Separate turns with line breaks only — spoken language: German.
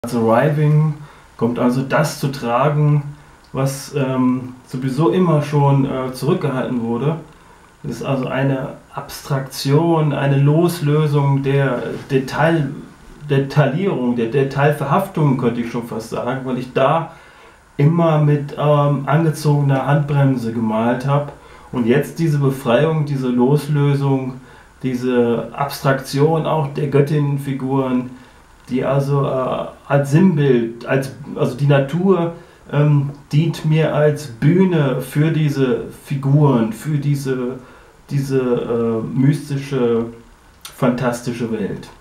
Als Arriving kommt also das zu tragen, was sowieso immer schon zurückgehalten wurde. Es ist also eine Abstraktion, eine Loslösung der Detaillierung, der Detailverhaftung, könnte ich schon fast sagen, weil ich da immer mit angezogener Handbremse gemalt habe. Und jetzt diese Befreiung, diese Loslösung, diese Abstraktion auch der Göttinnenfiguren, die also als Sinnbild, also die Natur dient mir als Bühne für diese Figuren, für diese mystische, fantastische Welt.